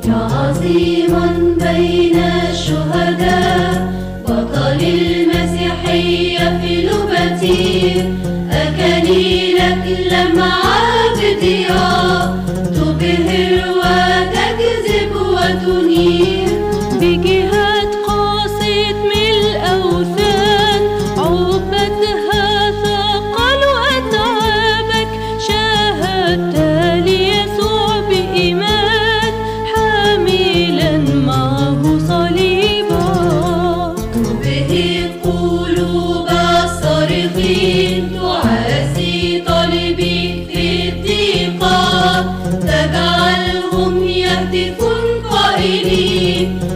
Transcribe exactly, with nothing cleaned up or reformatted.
يا عظيما بين الشهداء بطل المسيحية في لبتي، أكاليلك لمع بضياء تبهر وتجذب وتنير. بجهاد قاصد من الأوثان عبدها ثقلوا أتعابك، شاهدت ليسوع بإيمان حاملا معه صليبك. تبهر قلوب الصارخين تعاسي طالبيك في الضيقات، تجعلهم يهتفون قائلين